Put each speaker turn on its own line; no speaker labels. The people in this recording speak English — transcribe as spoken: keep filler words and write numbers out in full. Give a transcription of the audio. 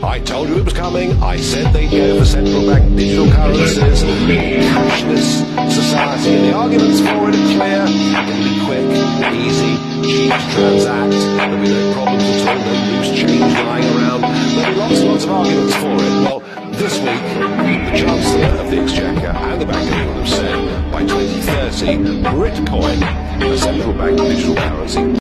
I told you it was coming. I said they'd go for central bank digital currencies, cashless society, and the arguments for it are clear. It'll be quick, easy, cheap to transact. There'll be no problems at all, no loose change lying around. There'll be lots and lots of arguments for it. Well, this week, the Chancellor of the Exchequer and the Bank of England have said by twenty thirty, Britcoin, a central bank digital currency,